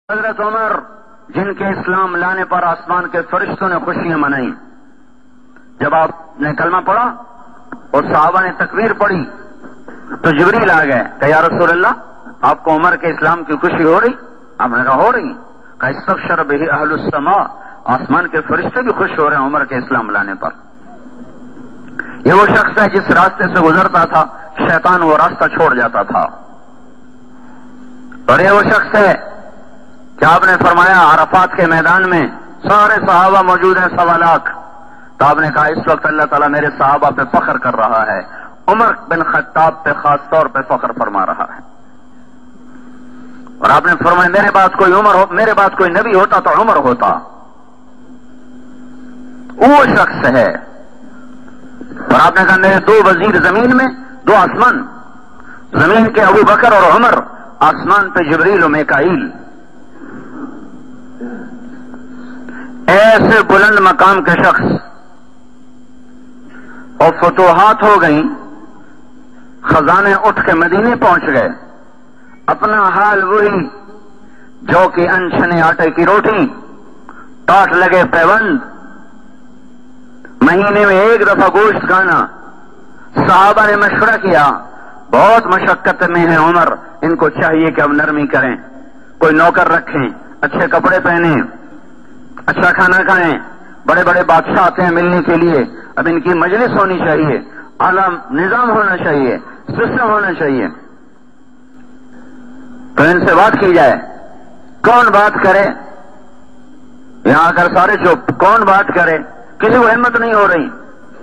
حضرت عمر جن کے اسلام لانے پر آسمان کے فرشتوں نے خوشیاں منائی، جب آپ نے کلمہ پڑھا اور صحابہ نے تکبیر پڑھی تو جبریل آ گئے کہ یا رسول اللہ آپ کو عمر کے اسلام کی خوشی ہو رہی؟ آپ نے کہا ہو رہی۔ کہا استبشر بہ اہل السماء، آسمان کے فرشتے بھی خوش ہو رہے ہیں عمر کے اسلام لانے پر۔ یہ وہ شخص ہے جس راستے سے گزرتا تھا شیطان وہ راستہ چھوڑ جاتا تھا، اور یہ وہ شخص ہے کہ آپ نے فرمایا عرفات کے میدان میں سارے صحابہ موجود ہیں 1.25 لاکھ، تو آپ نے کہا اس وقت اللہ تعالیٰ میرے صحابہ پہ فخر کر رہا ہے، عمر بن خطاب پہ خاص طور پہ فخر فرما رہا ہے۔ اور آپ نے فرمایا میرے بعد کوئی نبی ہوتا تو عمر ہوتا۔ وہ شخص ہے، اور آپ نے کہا میرے 2 وزیر زمین میں 2 آسمان، زمین کے ابو بکر اور عمر، آسمان پہ جبریل و میکائیل۔ ایسے بلند مقام کے شخص، اور فتوحات ہو گئیں، خزانے اٹھ کے مدینے پہنچ گئے، اپنا حال وہی جو کہ انچھنے آٹے کی روٹی، ٹاٹ لگے پیوند، مہینے میں 1 دفعہ گوشت کھانا۔ صحابہ نے مشورہ کیا بہت مشقت میں ہے عمر، ان کو چاہیے کہ اب نرمی کریں، کوئی نوکر رکھیں، اچھے کپڑے پہنیں، اچھا کھانا کھائیں، بڑے بڑے بادشاہ آتے ہیں ملنے کے لیے، اب ان کی مجلس ہونی چاہیے، اعلیٰ نظام ہونا چاہیے، سسٹم ہونا چاہیے، تو ان سے بات کی جائے۔ کون بات کرے؟ یہاں آ کر سارے چپ، کون بات کرے؟ کسی کو ہمت نہیں ہو رہی،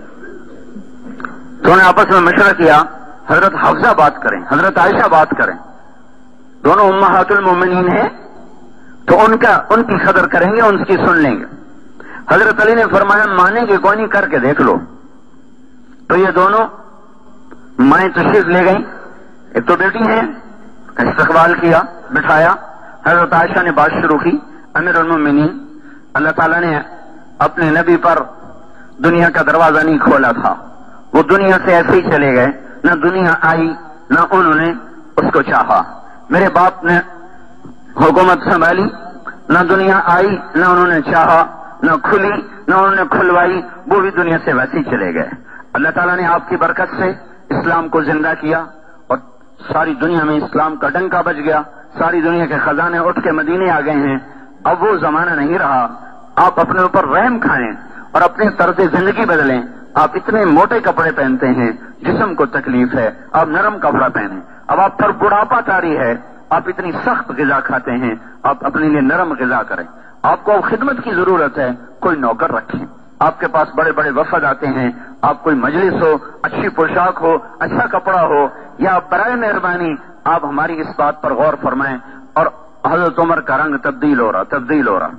تو انہیں آپس میں مشورہ کیا حضرت حفصہ بات کریں، حضرت عائشہ بات کریں، دونوں امہات المومنین ہیں، تو ان کی قدر کریں گے، ان کی سن لیں گے۔ حضرت علی نے فرمایا مانیں گے کوئی نہیں، کر کے دیکھ لو۔ تو یہ دونوں مائیں تشریف لے گئیں، ایک تو بیٹی ہیں، استقبال کیا، بٹھایا، حضرت عائشہ نے بات شروع کی، امیر المومنین اللہ تعالیٰ نے اپنے نبی پر دنیا کا دروازہ نہیں کھولا تھا، وہ دنیا سے ایسے ہی چلے گئے، نہ دنیا آئی نہ انہوں نے اس کو چاہا۔ میرے باپ نے حکومت سنبھالی، نہ دنیا آئی نہ انہوں نے چاہا، نہ کھلی نہ انہوں نے کھلوائی، وہ بھی دنیا سے ویسے ہی چلے گئے۔ اللہ تعالیٰ نے آپ کی برکت سے اسلام کو زندہ کیا، اور ساری دنیا میں اسلام کا ڈنکا بج گیا، ساری دنیا کے خزانے اٹھ کے مدینے آ گئے ہیں۔ اب وہ زمانہ نہیں رہا، آپ اپنے اوپر رحم کھائیں اور اپنے طرز زندگی بدلیں۔ آپ اتنے موٹے کپڑے پہنتے ہیں، جسم کو تکلیف ہے، آپ نرم کپڑا پہنیں۔ اب آپ پر بڑھاپا طاری ہے، آپ اتنی سخت غذا کھاتے ہیں، آپ اپنے لیے نرم غذا کریں۔ آپ کو خدمت کی ضرورت ہے، کوئی نوکر رکھیں۔ آپ کے پاس بڑے بڑے وفد آتے ہیں، آپ کوئی مجلس ہو، اچھی پوشاک ہو، اچھا کپڑا ہو، یا برائے مہربانی آپ ہماری اس بات پر غور فرمائیں۔ اور حضرت عمر کا رنگ تبدیل ہو رہا۔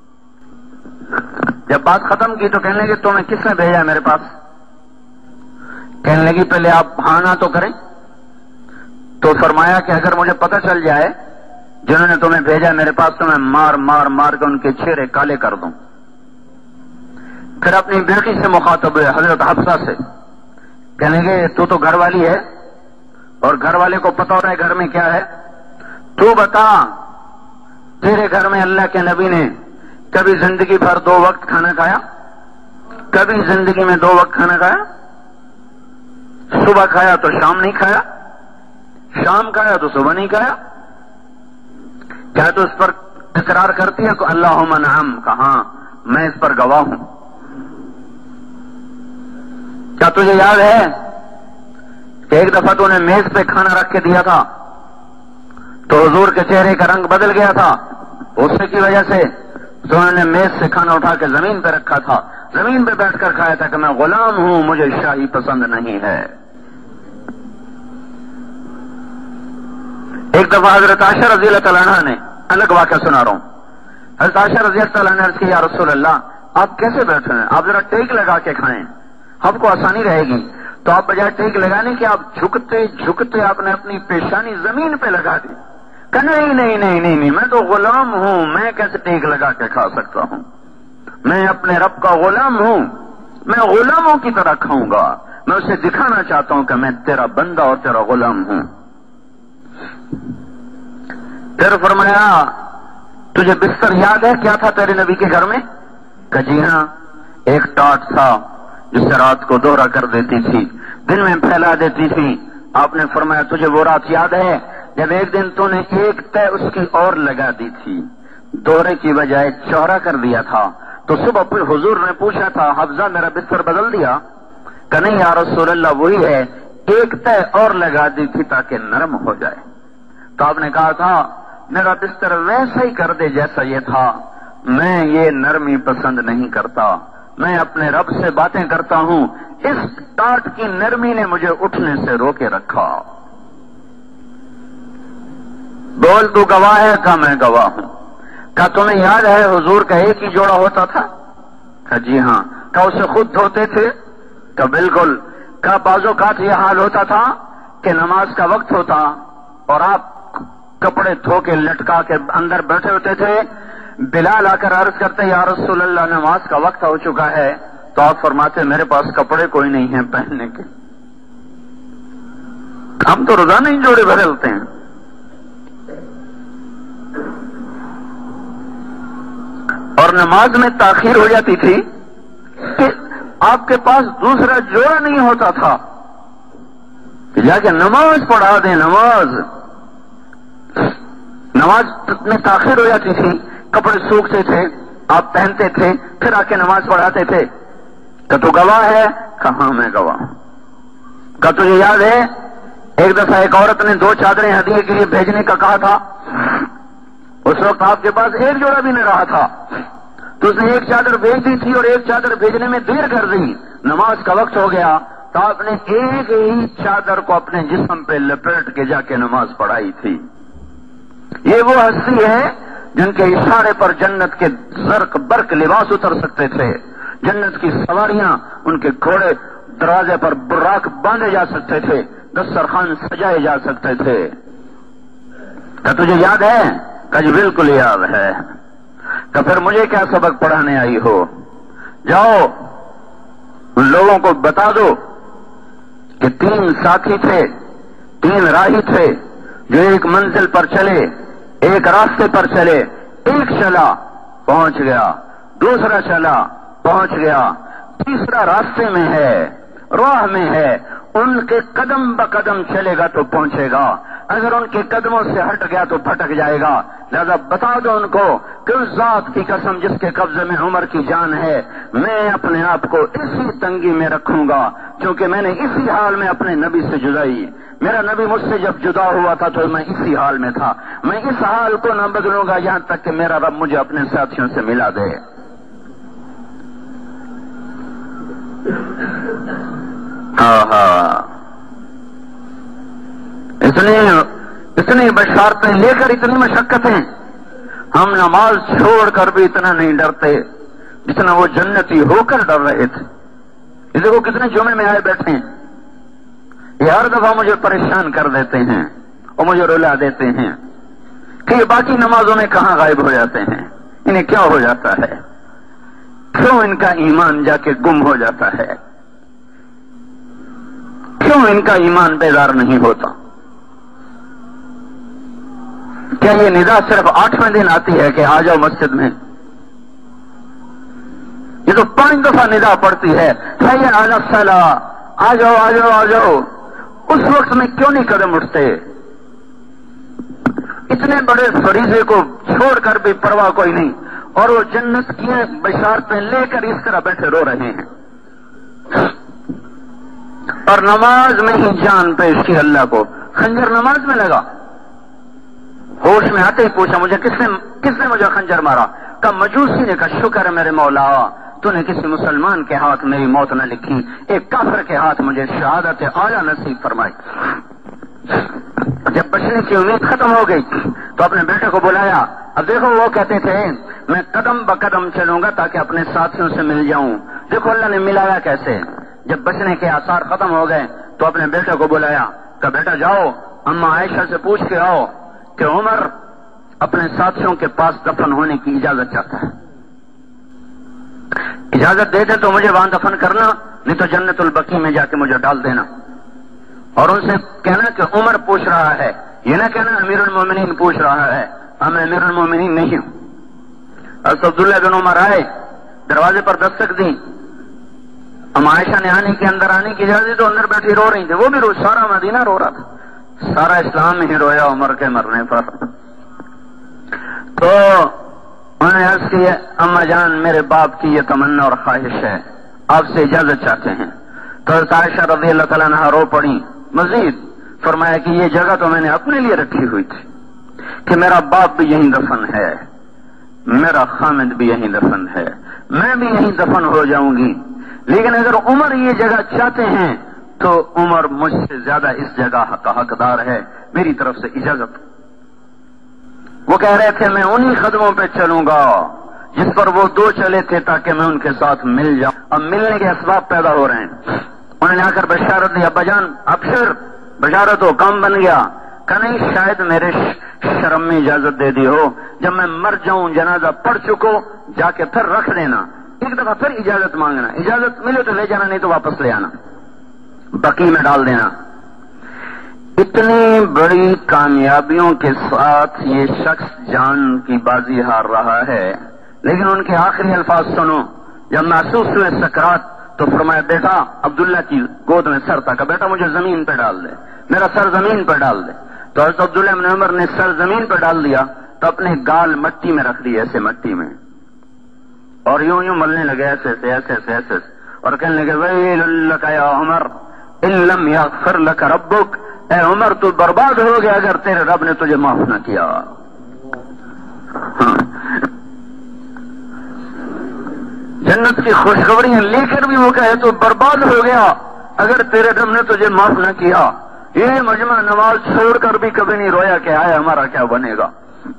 جب بات ختم کی تو کہنے لگے تمہیں کس نے بھیجا میرے پاس؟ کہنے لگی پہلے آپ ہاں نہ تو کریں۔ تو فرمایا کہ اگر مجھے پتہ چل جائے جنہوں نے تمہیں بھیجا میرے پاس تو میں مار کے ان کے چہرے کالے کر دوں۔ پھر اپنی بیٹی سے مخاطب ہوئے، حضرت حفصہ سے، کہنے لگے تو گھر والی ہے اور گھر والے کو پتہ ہوتا ہے گھر میں کیا ہے، تو بتا تیرے گھر میں اللہ کے نبی نے کبھی زندگی بھر 2 وقت کھانا کھایا؟ کبھی زندگی میں 2 وقت کھانا کھایا؟ صبح کھایا تو شام نہیں کھایا، شام کھایا تو صبح نہیں کھایا؟ کیا تو اس پر اقرار کرتی ہے کہ اللہم نعم، کہاں میں اس پر گواہ ہوں۔ کیا تجھے یاد ہے کہ ایک دفعہ تو نے میز پہ کھانا رکھ کے دیا تھا تو حضور کے چہرے کا رنگ بدل گیا تھا، غصے کی وجہ سے تو انہوں نے میز سے کھانا اٹھا کے زمین پہ رکھا تھا، زمین پہ بیٹھ کر کھایا تھا کہ میں غلام ہوں، مجھے شاہی پسند نہیں ہے۔ ایک دفعہ حضرت عائشہ رضی اللہ تعالیٰ عنہ نے، الگ واقعہ سنا رہا ہوں، حضرت عائشہ رضی اللہ تعالیٰ عنہ نے عرض کی یا رسول اللہ آپ کیسے بیٹھے ہیں، آپ ذرا ٹیک لگا کے کھائیں، ہم کو آسانی رہے گی۔ تو آپ بجائے ٹیک لگانے کے آپ جھکتے آپ نے اپنی پیشانی زمین پہ لگا دی کہ نہیں میں تو غلام ہوں، میں کیسے ٹیک لگا کے کھا سکتا ہوں، میں اپنے رب کا غلام ہوں، میں غلاموں کی طرح کھاؤں گا، میں اسے دکھانا چاہتا ہوں کہ میں تیرا بندہ اور تیرا غلام ہوں۔ پھر فرمایا تجھے بستر یاد ہے کیا تھا تیرے نبی کے گھر میں؟ کہ جی ہاں، ایک ٹاٹ تھا جسے رات کو دوہرا کر دیتی تھی، دن میں پھیلا دیتی تھی۔ آپ نے فرمایا تجھے وہ رات یاد ہے جب ایک دن تو نے ایک تہ اس کی اور لگا دی تھی، دوہرے کی بجائے چوڑا کر دیا تھا، تو صبح پھر حضور نے پوچھا تھا حفظہ میرا بستر بدل دیا؟ کہ نہیں یا رسول اللہ وہی ہے، ایک تہ اور لگا دی تھی تاکہ نرم ہو جائے۔ تو آپ نے کہا تھا میرا بستر ویسا ہی کر دے جیسا یہ تھا، میں یہ نرمی پسند نہیں کرتا، میں اپنے رب سے باتیں کرتا ہوں، اس ٹاٹ کی نرمی نے مجھے اٹھنے سے روکے رکھا۔ بول تو گواہ ہے؟ کہا میں گواہ ہوں۔ کہا تمہیں یاد ہے حضور کا ایک ہی جوڑا ہوتا تھا؟ کہا جی ہاں۔ کہا اسے خود دھوتے تھے؟ کہا بالکل۔ کہا بعض اوقات یہ حال ہوتا تھا کہ نماز کا وقت ہوتا اور آپ کپڑے دھو کے لٹکا کے اندر بیٹھے ہوتے تھے، بلال آ کر عرض کرتے یا رسول اللہ نماز کا وقت ہو چکا ہے، تو آپ فرماتے میرے پاس کپڑے کوئی نہیں ہیں پہننے کے، ہم تو روزانہ ہی جوڑے بدلتے ہیں۔ اور نماز میں تاخیر ہو جاتی تھی کہ آپ کے پاس دوسرا جوڑا نہیں ہوتا تھا کہ جا کے نماز پڑھا دیں۔ نماز میں تاخیر ہو جاتی تھی، کپڑے سوکھتے تھے، آپ پہنتے تھے، پھر آ کے نماز پڑھاتے تھے۔ کہ تو گواہ ہے؟ کہاں میں گواہ ہوں۔ کہ تجھے یاد ہے ایک دفعہ ایک عورت نے 2 چادریں ہدیے کے لیے بھیجنے کا کہا تھا، اس وقت آپ کے پاس ایک جوڑا بھی نہیں رہا تھا، تو اس نے ایک چادر بھیج دی تھی اور ایک چادر بھیجنے میں دیر کر دی، نماز کا وقت ہو گیا تو آپ نے ایک ہی چادر کو اپنے جسم پہ لپیٹ کے جا کے نماز پڑھائی تھی۔ یہ وہ ہستی ہے جن کے اشارے پر جنت کے زرق برق لباس اتر سکتے تھے، جنت کی سواریاں ان کے گھوڑے دروازے پر براق باندھے جا سکتے تھے، دسترخوان سجائے جا سکتے تھے۔ کیا تجھے یاد ہے؟ کہ جی بالکل یاد ہے۔ کہ پھر مجھے کیا سبق پڑھانے آئی ہو؟ جاؤ ان لوگوں کو بتا دو کہ 3 ساتھی تھے، 3 راہی تھے جو ایک منزل پر چلے، ایک راستے پر چلے، ایک چلا پہنچ گیا، دوسرا چلا پہنچ گیا، تیسرا راستے میں ہے، راہ میں ہے، ان کے قدم بقدم چلے گا تو پہنچے گا، اگر ان کے قدموں سے ہٹ گیا تو بھٹک جائے گا۔ لہذا بتا دو ان کو کہ اس ذات کی قسم جس کے قبضے میں عمر کی جان ہے، میں اپنے آپ کو اسی تنگی میں رکھوں گا کیونکہ میں نے اسی حال میں اپنے نبی سے جدائی، میرا نبی مجھ سے جب جدا ہوا تھا تو میں اسی حال میں تھا، میں اس حال کو نہ بدلوں گا یہاں تک کہ میرا رب مجھے اپنے ساتھیوں سے ملا دے۔ اتنی بشارتیں لے کر اتنی مشقتیں، ہم نماز چھوڑ کر بھی اتنا نہیں ڈرتے جتنا وہ جنتی ہو کر ڈر رہے تھے۔ یہ دیکھو کتنے جمعے میں آئے بیٹھے ہیں، یہ ہر دفعہ مجھے پریشان کر دیتے ہیں اور مجھے رلا دیتے ہیں کہ یہ باقی نمازوں میں کہاں غائب ہو جاتے ہیں، انہیں کیا ہو جاتا ہے، کیوں ان کا ایمان جا کے گم ہو جاتا ہے، کیوں ان کا ایمان بیدار نہیں ہوتا؟ کیا یہ ندا صرف 8ویں دن آتی ہے کہ آ جاؤ مسجد میں؟ یہ تو 5 دفعہ ندا پڑتی ہے، حی علی الصلاۃ، آ جاؤ آ جاؤ آ جاؤ، اس وقت میں کیوں نہیں قدم اٹھتے؟ اتنے بڑے فریضے کو چھوڑ کر بھی پرواہ کوئی نہیں، اور وہ جنت کی بشارتیں لے کر اس طرح بیٹھے رو رہے ہیں، اور نماز میں ہی جان پیش کی اللہ کو۔ خنجر نماز میں لگا، ہوش میں آتے ہی پوچھا مجھے کس نے مجھے خنجر مارا؟ کہا مجوسی نے۔ کہا شکر ہے میرے مولا تو نے کسی مسلمان کے ہاتھ میری موت نہ لکھی، ایک کافر کے ہاتھ مجھے شہادت اعلیٰ نصیب فرمائی۔ جب بچنے کی امید ختم ہو گئی تو اپنے بیٹے کو بلایا۔ اب دیکھو وہ کہتے تھے میں قدم بقدم چلوں گا تاکہ اپنے ساتھیوں سے مل جاؤں، دیکھو اللہ نے ملایا کیسے۔ جب بچنے کے آثار ختم ہو گئے تو اپنے بیٹے کو بلایا، کہا بیٹا جاؤ اماں عائشہ سے پوچھ کے آؤ کہ عمر اپنے ساتھیوں کے پاس دفن ہونے کی اجازت چاہتا ہے، اجازت دے دے تو مجھے وہاں دفن کرنا، نہیں تو جنت البقیع میں جا کے مجھے ڈال دینا۔ اور ان سے کہنا کہ عمر پوچھ رہا ہے، یہ نہ کہنا امیر المومنین پوچھ رہا ہے، میں امیر المومنین نہیں ہوں۔ حضرت عبداللہ بن عمر آئے, دروازے پر دستک دی. ام عائشہ نے اندر آنے کی اجازت, تو اندر بیٹھی رو رہی تھی, وہ بھی سارا مدینہ رو رہا تھا, سارا اسلام ہی رویا عمر کے مرنے پر. تو انہوں نے عرض کی, اما جان میرے باپ کی یہ تمنا اور خواہش ہے, آپ سے اجازت چاہتے ہیں. تو حضرت عائشہ رضی اللہ تعالیٰ عنہا رو پڑی. مزید فرمایا کہ یہ جگہ تو میں نے اپنے لیے رکھی ہوئی تھی کہ میرا باپ بھی یہیں دفن ہے, میرا خامد بھی یہیں دفن ہے, میں بھی یہیں دفن ہو جاؤں گی, لیکن اگر عمر یہ جگہ چاہتے ہیں تو عمر مجھ سے زیادہ اس جگہ کا حقدار ہے, میری طرف سے اجازت. وہ کہہ رہے تھے میں انہی قدموں پہ چلوں گا جس پر وہ دو چلے تھے تاکہ میں ان کے ساتھ مل جاؤں. اب ملنے کے اسباب پیدا ہو رہے ہیں. انہوں نے آ کر بشارت دی, ابا جان ابشر, بشارت ہو, کام بن گیا. کہ نہیں, شاید میرے شرم میں اجازت دے دی ہو, جب میں مر جاؤں جنازہ پڑھ چکو جا کے پھر رکھ دینا, ایک دفعہ پھر اجازت مانگنا, اجازت ملے تو لے جانا, نہیں تو واپس لے آنا, بقی میں ڈال دینا. اتنی بڑی کامیابیوں کے ساتھ یہ شخص جان کی بازی ہار رہا ہے, لیکن ان کے آخری الفاظ سنو. جب محسوس ہوئے سکرات تو فرمایا, بیٹا عبداللہ کی گود میں سر تھا, کہ بیٹا مجھے زمین پہ ڈال دے, میرا سر زمین پہ ڈال دے. تو حضرت عبداللہ بن عمر نے سر زمین پہ ڈال دیا, تو اپنے گال مٹی میں رکھ دیے, ایسے مٹی میں, اور یوں یوں ملنے لگے, ایسے ایسے ایسے ایسے ایسے, اور کہنے لگے ویل لک یا عمر ان لم یغفر لک ربک, اے عمر تو برباد ہو گیا اگر تیرے رب نے تجھے معاف نہ کیا. جنت کی خوشخبریاں لے کر بھی وہ کہے تو برباد ہو گیا اگر تیرے رب نے تجھے معاف نہ کیا. یہ مجمع نماز چھوڑ کر بھی کبھی نہیں رویا کہ آئے ہمارا کیا بنے گا.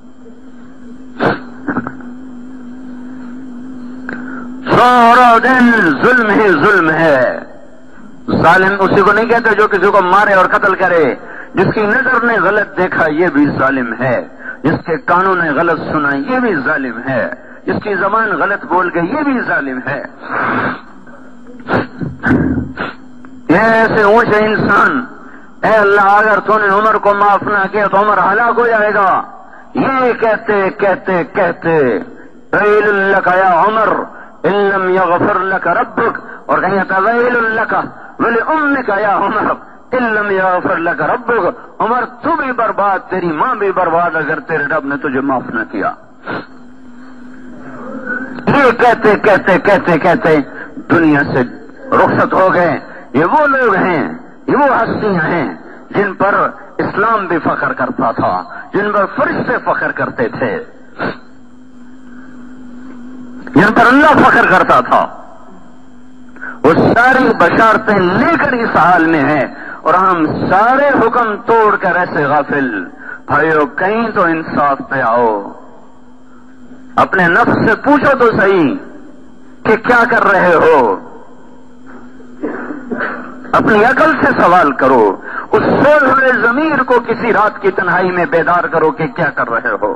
سارا دن ظلم ہی ظلم ہے. ظالم اسی کو نہیں کہتے جو کسی کو مارے اور قتل کرے. جس کی نظر نے غلط دیکھا یہ بھی ظالم ہے, جس کے کانوں نے غلط سنا یہ بھی ظالم ہے, جس کی زبان غلط بول گئی یہ بھی ظالم ہے. یہ ایسے اونچے انسان, اے اللہ اگر تو نے عمر کو معاف نہ کیا تو عمر ہلاک ہو جائے گا, یہ کہتے کہتے کہتے ویل لک یا عمر ان لم یغفر لک ربک, اور کہیں تھا ویل لک ولامک یا عمر ان لم یغفر لک ربک, عمر تو بھی برباد, تیری ماں بھی برباد اگر تیرے رب نے تجھے معاف نہ کیا. یہ کہتے کہتے کہتے کہتے دنیا سے رخصت ہو گئے. یہ وہ لوگ ہیں, یہ وہ ہستیاں ہیں جن پر اسلام بھی فخر کرتا تھا, جن پر فرشتے فخر کرتے تھے, جن پر اللہ فخر کرتا تھا. وہ ساری بشارتیں لے کر اس حال میں ہیں, اور ہم سارے حکم توڑ کر ایسے غافل. بھائیو کہیں تو انصاف پہ آؤ, اپنے نفس سے پوچھو تو صحیح کہ کیا کر رہے ہو, اپنی عقل سے سوال کرو, اس سوئے ہوئے ضمیر کو کسی رات کی تنہائی میں بیدار کرو کہ کیا کر رہے ہو,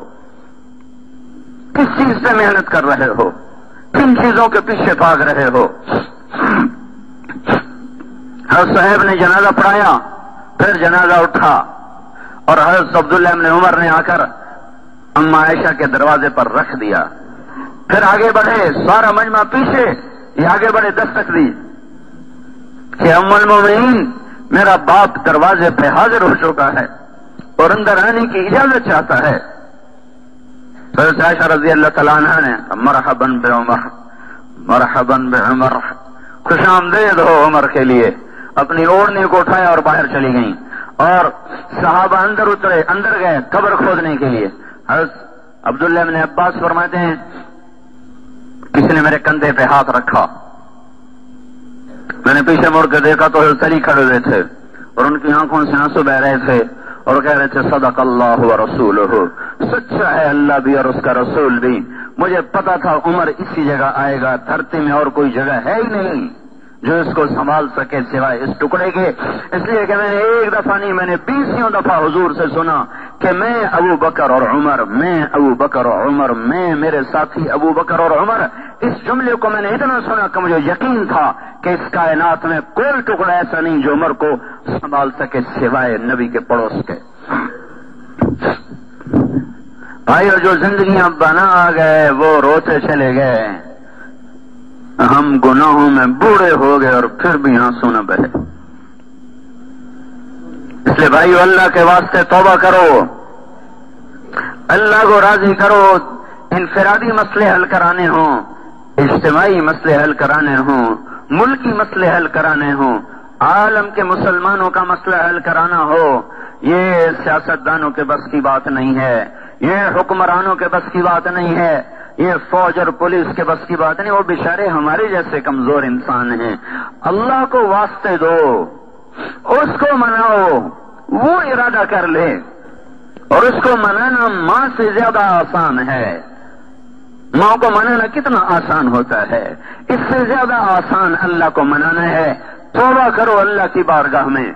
کس چیز سے محنت کر رہے ہو, کن چیزوں کے پیچھے بھاگ رہے ہو. حضرت صاحب نے جنازہ پڑھایا, پھر جنازہ اٹھا, اور حضرت عبداللہ بن عمر نے آ کر اما عائشہ کے دروازے پر رکھ دیا. پھر آگے بڑھے, سارا مجمع پیچھے, یہ آگے بڑھے, دستک دی کہ ام المومنین میرا باپ دروازے پہ حاضر ہو چکا ہے اور اندر آنے کی اجازت چاہتا ہے. حضرت عائشہ رضی اللہ تعالیٰ عنہ نے مرحبا بعمر, مرحبا بعمر, خوش آمدید ہو عمر کے لیے, اپنی اوڑھنے کو اٹھایا اور باہر چلی گئیں. اور صحابہ اندر اترے, اندر گئے قبر کھودنے کے لیے. حضرت عبداللہ بن عباس فرماتے ہیں کسی نے میرے کندھے پہ ہاتھ رکھا, میں نے پیچھے مڑ کے دیکھا تو حضرت علی کھڑے ہوئے تھے اور ان کی آنکھوں سے آنسو بہ رہے تھے اور کہہ رہے تھے صدق اللہ و رسولہ, سچا ہے اللہ بھی اور اس کا رسول بھی. مجھے پتا تھا عمر اسی جگہ آئے گا, دھرتی میں اور کوئی جگہ ہے ہی نہیں جو اس کو سنبھال سکے سوائے اس ٹکڑے کے. اس لیے کہ میں نے ایک دفعہ نہیں, میں نے 20 دفعہ حضور سے سنا کہ میں ابو بکر اور عمر, میں ابو بکر اور عمر, میں میرے ساتھی ابو بکر اور عمر. اس جملے کو میں نے اتنا سنا کہ مجھے یقین تھا کہ اس کائنات میں کوئی ٹکڑا ایسا نہیں جو عمر کو سنبھال سکے سوائے نبی کے پڑوس کے. بھائی اور جو زندگیاں بنا گئے وہ روتے چلے گئے، ہم گناہوں میں بوڑھے ہو گئے اور پھر بھی آنسو نہ بہے۔ اس لیے بھائیو اللہ کے واسطے توبہ کرو، اللہ کو راضی کرو۔ انفرادی مسئلے حل کرانے ہوں، اجتماعی مسئلے حل کرانے ہوں، ملکی مسئلے حل کرانے ہوں، عالم کے مسلمانوں کا مسئلہ حل کرانا ہو، یہ سیاستدانوں کے بس کی بات نہیں ہے، یہ حکمرانوں کے بس کی بات نہیں ہے، یہ فوج اور پولیس کے بس کی بات نہیں، وہ بیچارے ہمارے جیسے کمزور انسان ہیں۔ اللہ کو واسطے دو، اس کو مناؤ، وہ ارادہ کر لے، اور اس کو منانا ماں سے زیادہ آسان ہے۔ ماں کو منانا کتنا آسان ہوتا ہے، اس سے زیادہ آسان اللہ کو منانا ہے۔ توبہ کرو اللہ کی بارگاہ میں،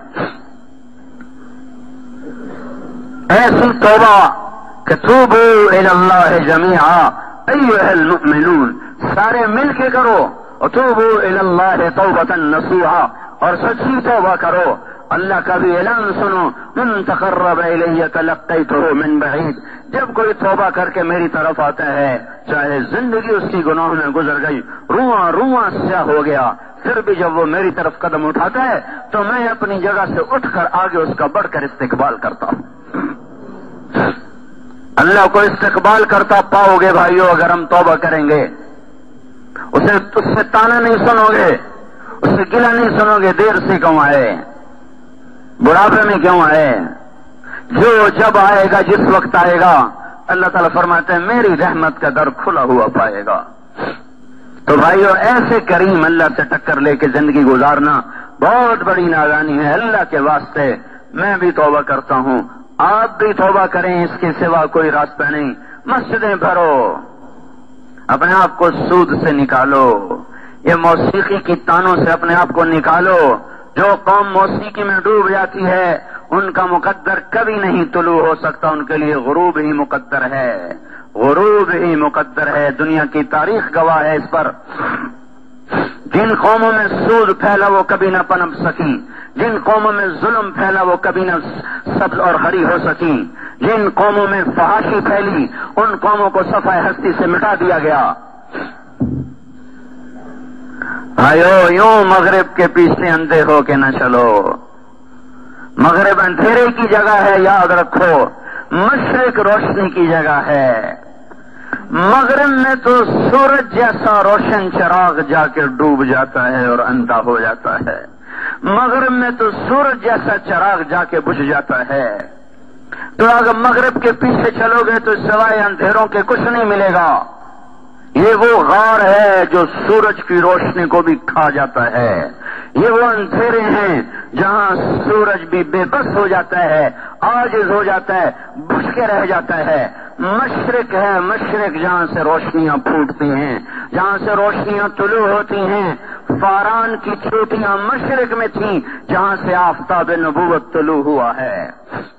ایسی توبہ کہ توبوا الی اللہ جمیعا ایھا المؤمنون، سارے مل کے کرو، وتوبوا الی اللہ توبۃ نصوحا، اور سچی توبہ کرو۔ اللہ کا بھی اعلان سنو، من تقرب الی تلقیتہ من بعید، جب کوئی توبہ کر کے میری طرف آتا ہے، چاہے زندگی اس کی گناہوں میں گزر گئی، رواں رواں سیاہ ہو گیا، پھر بھی جب وہ میری طرف قدم اٹھاتا ہے تو میں اپنی جگہ سے اٹھ کر آگے اس کا بڑھ کر استقبال کرتا ہوں۔ اللہ کو استقبال کرتا پاؤ گے بھائیو اگر ہم توبہ کریں گے۔ اس سے تانا نہیں سنو گے، اس سے گلہ نہیں سنو گے، دیر سے کیوں آئے، بڑھاپے میں کیوں آئے، جو جب آئے گا جس وقت آئے گا، اللہ تعالیٰ فرماتے ہیں میری رحمت کا در کھلا ہوا پائے گا۔ تو بھائیو ایسے کریم اللہ سے ٹکر لے کے زندگی گزارنا بہت بڑی نادانی ہے۔ اللہ کے واسطے میں بھی توبہ کرتا ہوں، آپ بھی توبہ کریں، اس کے سوا کوئی راستہ نہیں۔ مسجدیں بھرو، اپنے آپ کو سود سے نکالو، یہ موسیقی کی تانوں سے اپنے آپ کو نکالو۔ جو قوم موسیقی میں ڈوب جاتی ہے ان کا مقدر کبھی نہیں طلوع ہو سکتا، ان کے لیے غروب ہی مقدر ہے، غروب ہی مقدر ہے، دنیا کی تاریخ گواہ ہے اس پر۔ جن قوموں میں سود پھیلا وہ کبھی نہ پنپ سکی، جن قوموں میں ظلم پھیلا وہ کبھی نہ سبز اور ہری ہو سکی، جن قوموں میں فحاشی پھیلی ان قوموں کو صفحہ ہستی سے مٹا دیا گیا۔ بھائیو یوں مغرب کے پیچھے اندھے ہو کے نہ چلو، مغرب اندھیرے کی جگہ ہے، یاد رکھو، مشرق روشنی کی جگہ ہے۔ مغرب میں تو سورج جیسا روشن چراغ جا کے ڈوب جاتا ہے اور اندھا ہو جاتا ہے، مغرب میں تو سورج جیسا چراغ جا کے بجھ جاتا ہے۔ تو اگر مغرب کے پیچھے چلو گے تو سوائے اندھیروں کے کچھ نہیں ملے گا۔ یہ وہ غار ہے جو سورج کی روشنی کو بھی کھا جاتا ہے، یہ وہ اندھیرے ہیں جہاں سورج بھی بے بس ہو جاتا ہے، عاجز ہو جاتا ہے، بجھ کے رہ جاتا ہے۔ مشرق ہے، مشرق جہاں سے روشنیاں پھوٹتی ہیں، جہاں سے روشنیاں طلوع ہوتی ہیں۔ فاران کی چوٹیاں مشرق میں تھیں جہاں سے آفتاب نبوت طلوع ہوا ہے۔